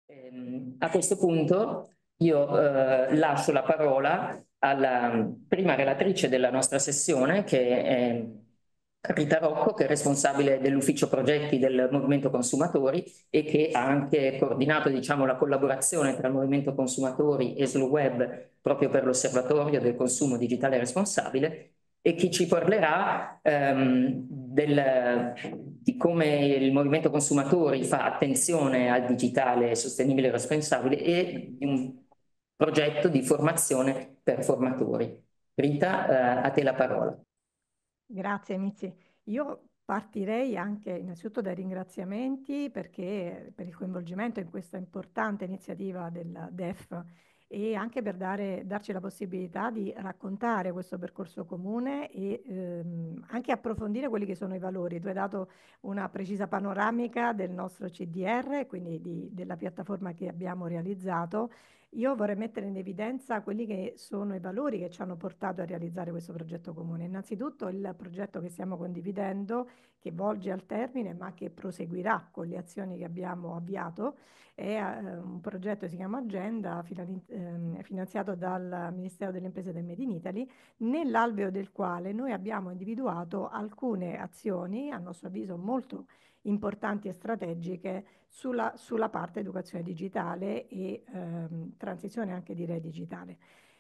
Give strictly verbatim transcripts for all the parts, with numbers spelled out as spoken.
Ehm, A questo punto io eh, lascio la parola alla prima relatrice della nostra sessione, che è Rita Rocco, che è responsabile dell'ufficio progetti del Movimento Consumatori e che ha anche coordinato, diciamo, la collaborazione tra il Movimento Consumatori e SLUWeb proprio per l'Osservatorio del Consumo Digitale Responsabile, e chi ci parlerà ehm, del, di come il movimento consumatori fa attenzione al digitale sostenibile e responsabile e di un progetto di formazione per formatori. Rita, eh, a te la parola. Grazie Mizi. Io partirei anche innanzitutto dai ringraziamenti perché per il coinvolgimento in questa importante iniziativa del D E F e anche per dare- darci la possibilità di raccontare questo percorso comune e ehm, anche approfondire quelli che sono i valori. Tu hai dato una precisa panoramica del nostro C D R, quindi di- della piattaforma che abbiamo realizzato. Io vorrei mettere in evidenza quelli che sono i valori che ci hanno portato a realizzare questo progetto comune. Innanzitutto il progetto che stiamo condividendo, che volge al termine ma che proseguirà con le azioni che abbiamo avviato, è eh, un progetto che si chiama Agenda, finali- ehm, finanziato dal Ministero delle Imprese del Made in Italy, nell'alveo del quale noi abbiamo individuato alcune azioni, a nostro avviso molto importanti e strategiche sulla, sulla parte educazione digitale e ehm, transizione anche direi digitale.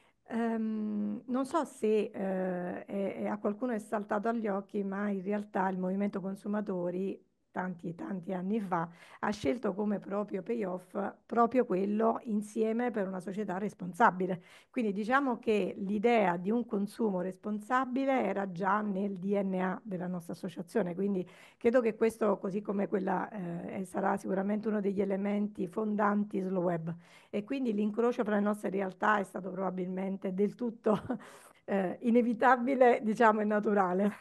Ehm, non so se eh, è- è- a qualcuno è saltato agli occhi, ma in realtà il movimento consumatori tanti tanti anni fa ha scelto come proprio payoff proprio quello insieme per una società responsabile. Quindi diciamo che l'idea di un consumo responsabile era già nel D N A della nostra associazione, quindi credo che questo, così come quella, eh, sarà sicuramente uno degli elementi fondanti sul web. E quindi l'incrocio fra le nostre realtà è stato probabilmente del tutto eh, inevitabile, diciamo, e naturale.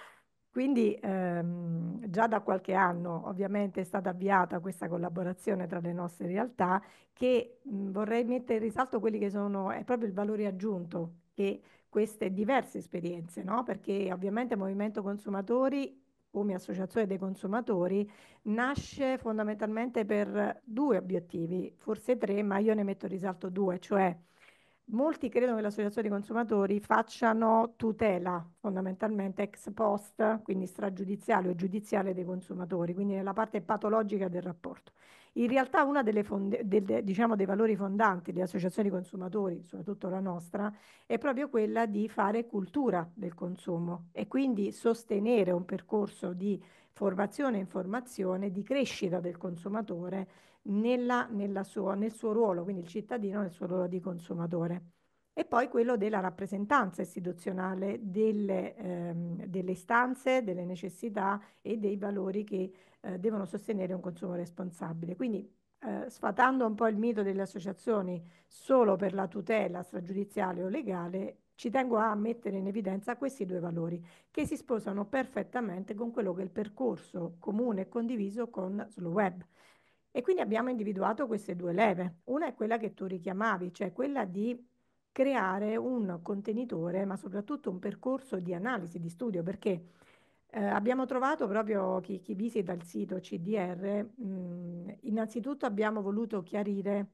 Quindi ehm, già da qualche anno ovviamente è stata avviata questa collaborazione tra le nostre realtà che mh, vorrei mettere in risalto quelli che sono, è proprio il valore aggiunto che queste diverse esperienze, no? Perché ovviamente il Movimento Consumatori come associazione dei consumatori nasce fondamentalmente per due obiettivi, forse tre, ma io ne metto in risalto due, cioè molti credono che l'associazione dei consumatori facciano tutela fondamentalmente ex post, quindi stragiudiziale o giudiziale dei consumatori, quindi nella parte patologica del rapporto. In realtà uno diciamo, dei valori fondanti delle associazioni di consumatori, soprattutto la nostra, è proprio quella di fare cultura del consumo e quindi sostenere un percorso di formazione e informazione, di crescita del consumatore nella, nella sua- nel suo ruolo, quindi il cittadino nel suo ruolo di consumatore. E poi quello della rappresentanza istituzionale delle, ehm, delle istanze, delle necessità e dei valori che eh, devono sostenere un consumo responsabile. Quindi eh, sfatando un po' il mito delle associazioni solo per la tutela stragiudiziale o legale, ci tengo a mettere in evidenza questi due valori che si sposano perfettamente con quello che è il percorso comune e condiviso con Slow Web. E quindi abbiamo individuato queste due leve. Una è quella che tu richiamavi, cioè quella di creare un contenitore, ma soprattutto un percorso di analisi, di studio, perché eh, abbiamo trovato proprio chi, chi visita il sito C D R, mh, innanzitutto abbiamo voluto chiarire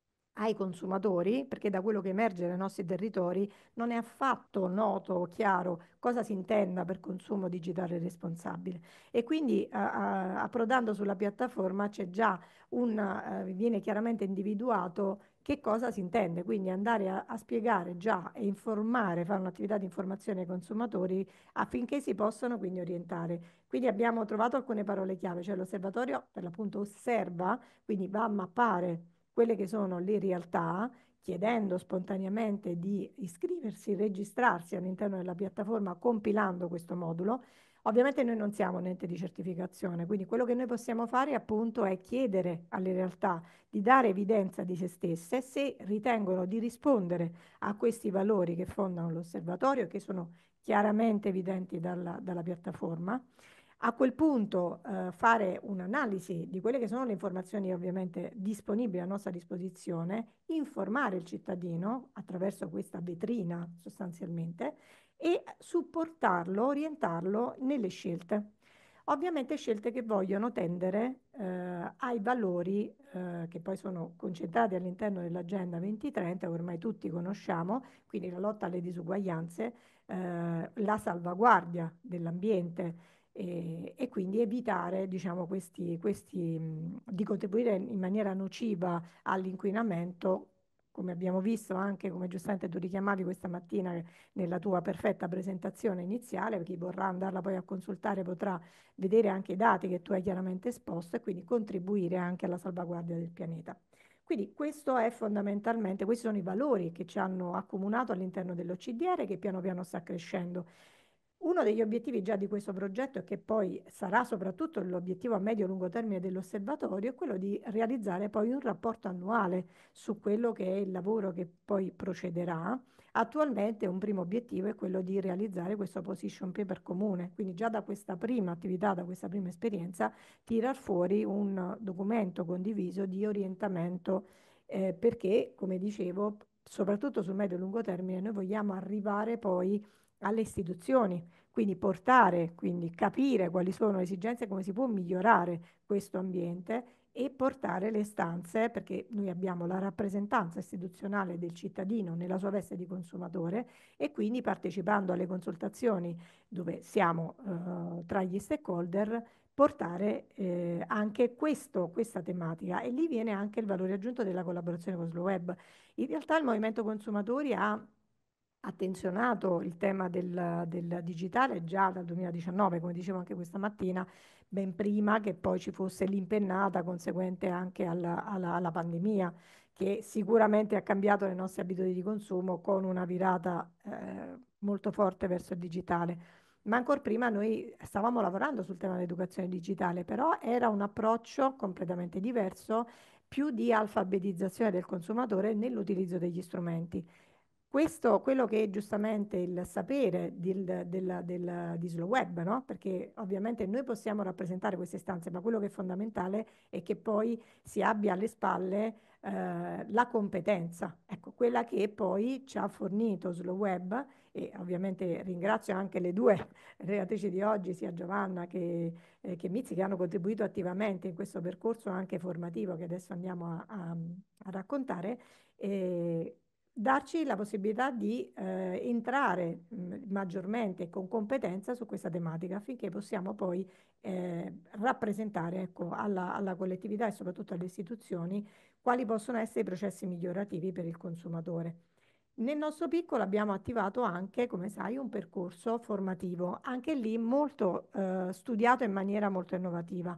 ai consumatori, perché da quello che emerge nei nostri territori non è affatto noto o chiaro cosa si intenda per consumo digitale responsabile. E quindi a- a- approdando sulla piattaforma c'è già un, eh, viene chiaramente individuato che cosa si intende, quindi andare a, a spiegare già e informare, fare un'attività di informazione ai consumatori affinché si possano quindi orientare. Quindi abbiamo trovato alcune parole chiave, cioè l'osservatorio per l'appunto osserva, quindi va a mappare quelle che sono le realtà, chiedendo spontaneamente di iscriversi, registrarsi all'interno della piattaforma compilando questo modulo. Ovviamente noi non siamo un ente di certificazione, quindi quello che noi possiamo fare appunto è chiedere alle realtà di dare evidenza di se stesse se ritengono di rispondere a questi valori che fondano l'osservatorio, che sono chiaramente evidenti dalla, dalla piattaforma. A quel punto eh, fare un'analisi di quelle che sono le informazioni ovviamente disponibili a nostra disposizione, informare il cittadino attraverso questa vetrina sostanzialmente e supportarlo, orientarlo nelle scelte. Ovviamente scelte che vogliono tendere eh, ai valori eh, che poi sono concentrati all'interno dell'Agenda duemilatrenta, che ormai tutti conosciamo, quindi la lotta alle disuguaglianze, eh, la salvaguardia dell'ambiente e, e quindi evitare, diciamo, questi, questi, mh, di contribuire in maniera nociva all'inquinamento, come abbiamo visto anche, come giustamente tu richiamavi questa mattina nella tua perfetta presentazione iniziale, chi vorrà andarla poi a consultare potrà vedere anche i dati che tu hai chiaramente esposto e quindi contribuire anche alla salvaguardia del pianeta. Quindi questo è fondamentalmente, questi sono i valori che ci hanno accomunato all'interno dell'O C D R che piano piano sta crescendo. Uno degli obiettivi già di questo progetto, e che poi sarà soprattutto l'obiettivo a medio-lungo termine dell'osservatorio, è quello di realizzare poi un rapporto annuale su quello che è il lavoro che poi procederà. Attualmente un primo obiettivo è quello di realizzare questo position paper comune, quindi già da questa prima attività, da questa prima esperienza, tirar fuori un documento condiviso di orientamento, eh, perché, come dicevo, soprattutto sul medio-lungo termine, noi vogliamo arrivare poi alle istituzioni, quindi portare, quindi capire quali sono le esigenze e come si può migliorare questo ambiente e portare le istanze, perché noi abbiamo la rappresentanza istituzionale del cittadino nella sua veste di consumatore e quindi partecipando alle consultazioni dove siamo eh, tra gli stakeholder, portare eh, anche questo, questa tematica e lì viene anche il valore aggiunto della collaborazione con Slow Web. In realtà il movimento consumatori ha attenzionato il tema del, del digitale già dal duemiladiciannove, come dicevo anche questa mattina, ben prima che poi ci fosse l'impennata conseguente anche alla, alla- alla pandemia, che sicuramente ha cambiato le nostre abitudini di consumo con una virata eh, molto forte verso il digitale. Ma ancora prima noi stavamo lavorando sul tema dell'educazione digitale, però era un approccio completamente diverso, più di alfabetizzazione del consumatore nell'utilizzo degli strumenti. Questo, quello che è giustamente il sapere del, del, del, di Slow Web, no? Perché ovviamente noi possiamo rappresentare queste istanze, ma quello che è fondamentale è che poi si abbia alle spalle eh, la competenza, ecco, quella che poi ci ha fornito Slow Web e ovviamente ringrazio anche le due relatrici di oggi, sia Giovanna che, eh, che Mizzi, che hanno contribuito attivamente in questo percorso anche formativo che adesso andiamo a, a- a raccontare. eh, Darci la possibilità di eh, entrare mh, maggiormente e con competenza su questa tematica affinché possiamo poi eh, rappresentare, ecco, alla, alla collettività e soprattutto alle istituzioni quali possono essere i processi migliorativi per il consumatore. Nel nostro piccolo abbiamo attivato anche, come sai, un percorso formativo, anche lì molto eh, studiato in maniera molto innovativa.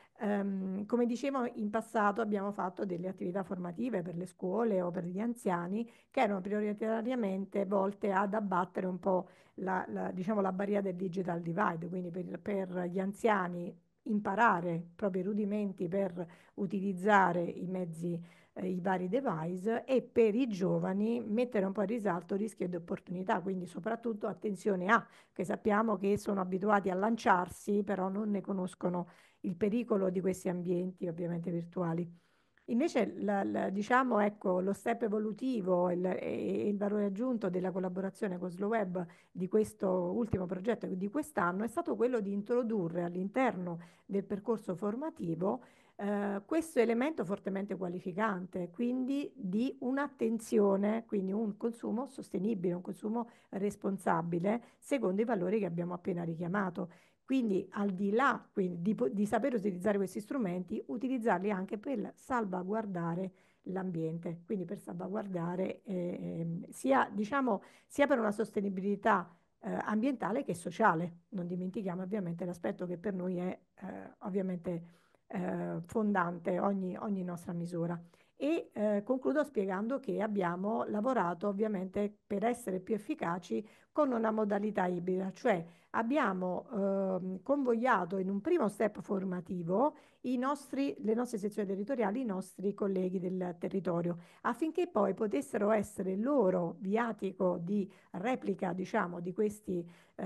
Ehm, come dicevo, in passato abbiamo fatto delle attività formative per le scuole o per gli anziani che erano prioritariamente volte ad abbattere un po' la, la, diciamo, la barriera del digital divide, quindi per, per gli anziani imparare proprio i rudimenti per utilizzare i mezzi, eh, i vari device e per i giovani mettere un po' in risalto rischio ed opportunità, quindi soprattutto attenzione a, che sappiamo che sono abituati a lanciarsi, però non ne conoscono il pericolo di questi ambienti ovviamente virtuali. Invece, la- la- diciamo, ecco, lo step evolutivo il- e il valore aggiunto della collaborazione con Slow Web di questo ultimo progetto di quest'anno è stato quello di introdurre all'interno del percorso formativo eh, questo elemento fortemente qualificante, quindi di un'attenzione, quindi un consumo sostenibile, un consumo responsabile, secondo i valori che abbiamo appena richiamato. Quindi al di là quindi, di, po- di saper utilizzare questi strumenti, utilizzarli anche per salvaguardare l'ambiente, quindi per salvaguardare eh, ehm, sia, diciamo, sia per una sostenibilità eh, ambientale che sociale. Non dimentichiamo ovviamente l'aspetto che per noi è eh, ovviamente eh, fondante ogni, ogni nostra misura. E eh, concludo spiegando che abbiamo lavorato ovviamente per essere più efficaci con una modalità ibrida, cioè abbiamo ehm, convogliato in un primo step formativo i nostri, le nostre sezioni territoriali, i nostri colleghi del territorio, affinché poi potessero essere loro viatico di replica, diciamo, di questi,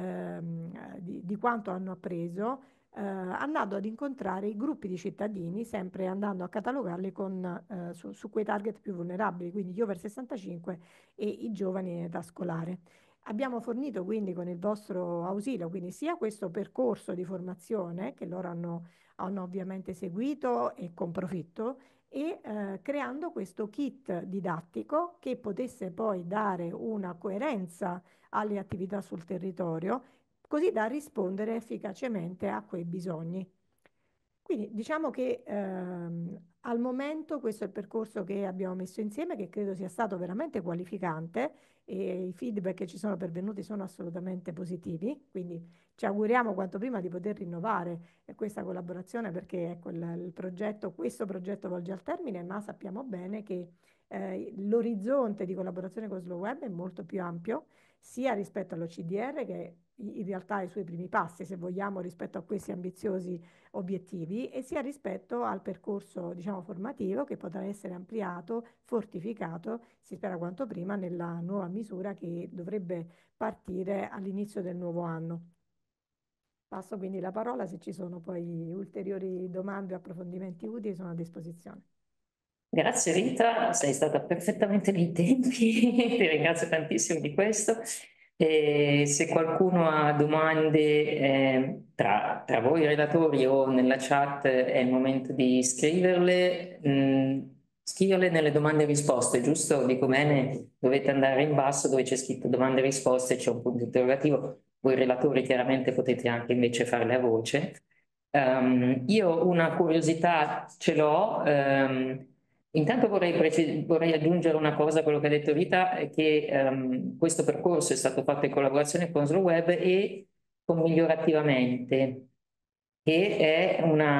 ehm, di, di quanto hanno appreso, eh, andando ad incontrare i gruppi di cittadini, sempre andando a catalogarli con, eh, su, su quei target più vulnerabili, quindi gli over sessantacinque e i giovani in età scolare. Abbiamo fornito quindi con il vostro ausilio, quindi sia questo percorso di formazione che loro hanno, hanno ovviamente seguito e con profitto, e eh, creando questo kit didattico che potesse poi dare una coerenza alle attività sul territorio, così da rispondere efficacemente a quei bisogni. Quindi diciamo che ehm, al momento questo è il percorso che abbiamo messo insieme, che credo sia stato veramente qualificante, e i feedback che ci sono pervenuti sono assolutamente positivi, quindi ci auguriamo quanto prima di poter rinnovare eh, questa collaborazione, perché ecco, il, il progetto, questo progetto volge al termine, ma sappiamo bene che eh, l'orizzonte di collaborazione con Slow Web è molto più ampio, sia rispetto all'O C D R, che in realtà ha i suoi primi passi, se vogliamo, rispetto a questi ambiziosi obiettivi, e sia rispetto al percorso, diciamo, formativo, che potrà essere ampliato, fortificato, si spera quanto prima, nella nuova misura che dovrebbe partire all'inizio del nuovo anno. Passo quindi la parola, se ci sono poi ulteriori domande o approfondimenti utili, sono a disposizione. Grazie Rita, sei stata perfettamente nei tempi, ti ringrazio tantissimo di questo. E se qualcuno ha domande eh, tra, tra voi relatori o nella chat, è il momento di scriverle, mh, scriverle nelle domande e risposte, giusto? Dico bene, dovete andare in basso dove c'è scritto domande e risposte, c'è un punto interrogativo, voi relatori chiaramente potete anche invece farle a voce. Um, io una curiosità ce l'ho. Um, Intanto vorrei, vorrei aggiungere una cosa a quello che ha detto Rita, è che ehm, questo percorso è stato fatto in collaborazione con Slow Web e con Migliorativamente, che è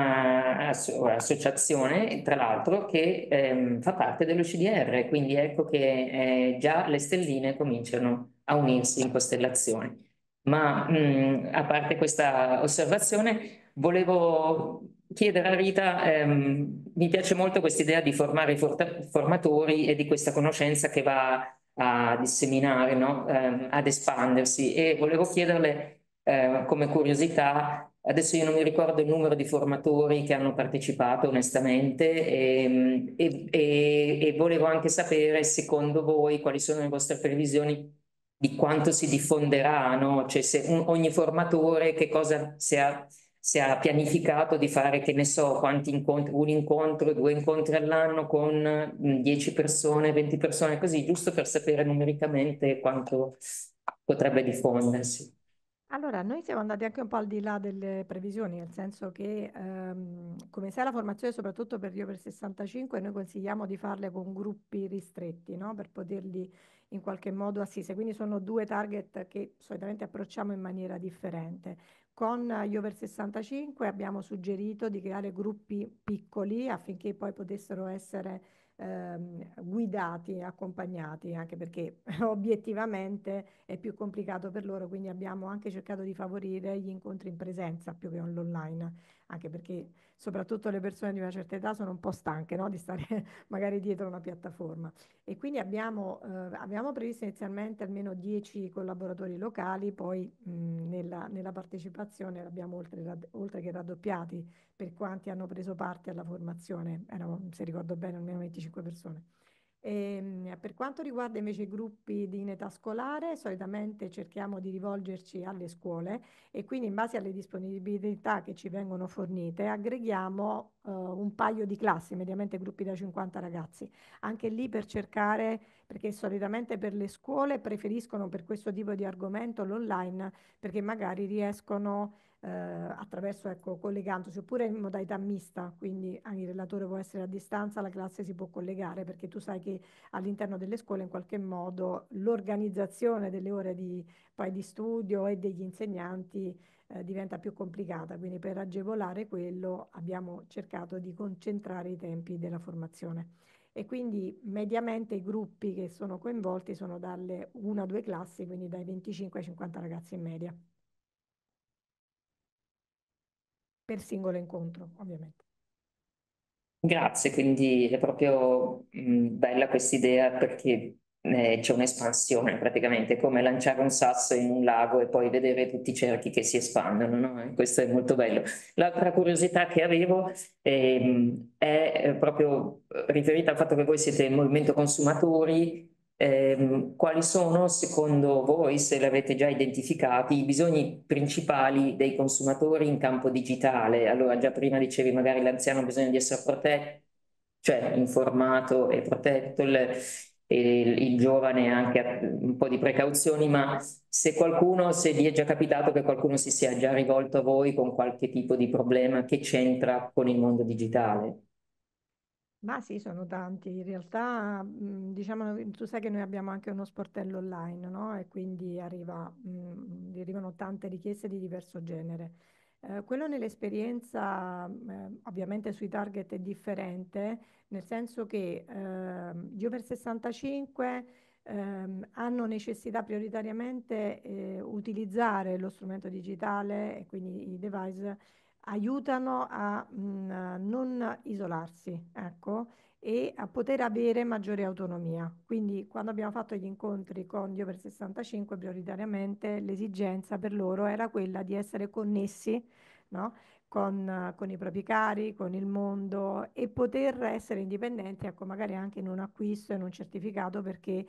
un'associazione, tra l'altro, che ehm, fa parte dell'O C D R, quindi ecco che eh, già le stelline cominciano a unirsi in costellazioni. Ma mh, a parte questa osservazione, volevo chiedere a Rita, ehm, mi piace molto questa idea di formare i formatori e di questa conoscenza che va a disseminare, no? Ehm, ad espandersi, e volevo chiederle eh, come curiosità, adesso io non mi ricordo il numero di formatori che hanno partecipato onestamente, e, e, e, e volevo anche sapere secondo voi quali sono le vostre previsioni di quanto si diffonderà, no? Cioè se un, ogni formatore che cosa si ha, si ha pianificato di fare, che ne so, quanti incontri, un incontro, due incontri all'anno con dieci persone, venti persone, così, giusto per sapere numericamente quanto potrebbe diffondersi. Allora, noi siamo andati anche un po' al di là delle previsioni, nel senso che ehm, come sai la formazione, soprattutto per gli over sessantacinque, noi consigliamo di farle con gruppi ristretti, no? Per poterli in qualche modo assistere. Quindi sono due target che solitamente approcciamo in maniera differente. Con gli over sessantacinque abbiamo suggerito di creare gruppi piccoli affinché poi potessero essere ehm, guidati, accompagnati, anche perché obiettivamente è più complicato per loro, quindi abbiamo anche cercato di favorire gli incontri in presenza più che online, anche perché soprattutto le persone di una certa età sono un po' stanche, no? Di stare magari dietro una piattaforma. E quindi abbiamo, eh, abbiamo previsto inizialmente almeno dieci collaboratori locali, poi mh, nella, nella partecipazione l'abbiamo oltre, oltre che raddoppiati per quanti hanno preso parte alla formazione, erano, se ricordo bene, almeno venticinque persone. E, per quanto riguarda invece i gruppi di in età scolare, solitamente cerchiamo di rivolgerci alle scuole, e quindi in base alle disponibilità che ci vengono fornite aggreghiamo eh, un paio di classi, mediamente gruppi da cinquanta ragazzi, anche lì per cercare, perché solitamente per le scuole preferiscono per questo tipo di argomento l'online, perché magari riescono eh, attraverso, ecco, collegandosi, oppure in modalità mista, quindi anche il relatore può essere a distanza, la classe si può collegare, perché tu sai che all'interno delle scuole in qualche modo l'organizzazione delle ore di, poi di studio e degli insegnanti eh, diventa più complicata, quindi per agevolare quello abbiamo cercato di concentrare i tempi della formazione. E quindi mediamente i gruppi che sono coinvolti sono dalle una a due classi, quindi dai venticinque ai cinquanta ragazzi in media, per singolo incontro, ovviamente. Grazie, quindi è proprio mh, bella quest'idea, perché eh, c'è un'espansione praticamente, è come lanciare un sasso in un lago e poi vedere tutti i cerchi che si espandono, no? E questo è molto bello. L'altra curiosità che avevo ehm, è eh, proprio riferita al fatto che voi siete il movimento consumatori, Ehm, quali sono, secondo voi, se li avete già identificati, i bisogni principali dei consumatori in campo digitale? Allora, già prima dicevi magari l'anziano ha bisogno di essere protetto, cioè informato e protetto, il, e il, il giovane anche ha un po' di precauzioni, ma se qualcuno, se vi è già capitato che qualcuno si sia già rivolto a voi con qualche tipo di problema che c'entra con il mondo digitale. Ma sì, sono tanti. In realtà, mh, diciamo, tu sai che noi abbiamo anche uno sportello online, no? E quindi arriva, mh, arrivano tante richieste di diverso genere. Eh, quello nell'esperienza, eh, ovviamente sui target è differente, nel senso che ehm, gli over sessantacinque ehm, hanno necessità prioritariamente eh, utilizzare lo strumento digitale e quindi i device aiutano a mh, non isolarsi, ecco, e a poter avere maggiore autonomia. Quindi quando abbiamo fatto gli incontri con gli over sessantacinque, prioritariamente l'esigenza per loro era quella di essere connessi, no? Con, eh, con i propri cari, con il mondo e poter essere indipendenti, ecco, magari anche in un acquisto, in un certificato, perché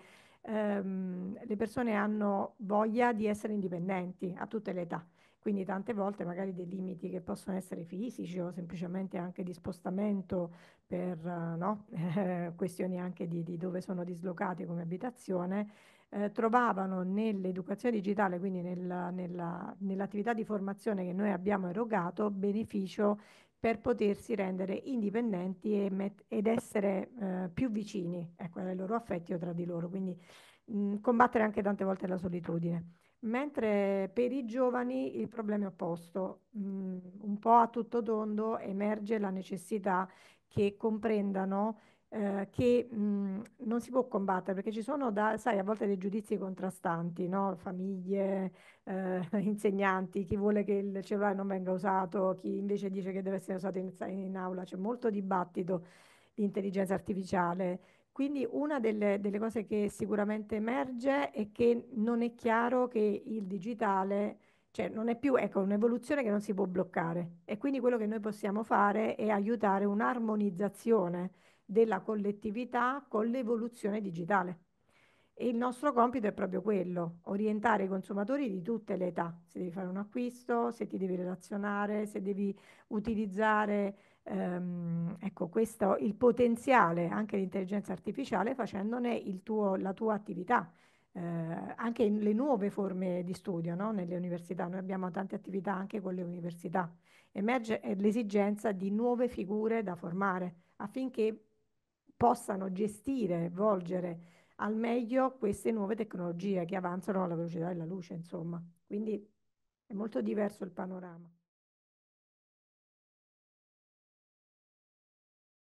ehm, le persone hanno voglia di essere indipendenti a tutte le età. Quindi tante volte magari dei limiti che possono essere fisici o semplicemente anche di spostamento per eh, no? Eh, questioni anche di, di dove sono dislocati come abitazione, eh, trovavano nell'educazione digitale, quindi nella- nella- nell'attività di formazione che noi abbiamo erogato, beneficio per potersi rendere indipendenti e met- ed essere eh, più vicini, ecco, ai loro affetti o tra di loro, quindi mh, combattere anche tante volte la solitudine. Mentre per i giovani il problema è opposto. Mm, un po' a tutto tondo emerge la necessità che comprendano eh, che mh, non si può combattere perché ci sono, da, sai, a volte dei giudizi contrastanti, no? Famiglie, eh, insegnanti, chi vuole che il cellulare non venga usato, chi invece dice che deve essere usato in, in aula. C'è molto dibattito di intelligenza artificiale. Quindi una delle, delle cose che sicuramente emerge è che non è chiaro che il digitale, cioè non è più, ecco, un'evoluzione che non si può bloccare. E quindi quello che noi possiamo fare è aiutare un'armonizzazione della collettività con l'evoluzione digitale. E il nostro compito è proprio quello, orientare i consumatori di tutte le età. Se devi fare un acquisto, se ti devi relazionare, se devi utilizzare ehm, ecco, questo, il potenziale anche di intelligenza artificiale facendone il tuo- la tua attività. Eh, anche in le nuove forme di studio, no? Nelle università, noi abbiamo tante attività anche con le università. Emerge eh, l'esigenza di nuove figure da formare affinché possano gestire, volgere al meglio queste nuove tecnologie che avanzano alla velocità della luce, insomma. Quindi è molto diverso il panorama.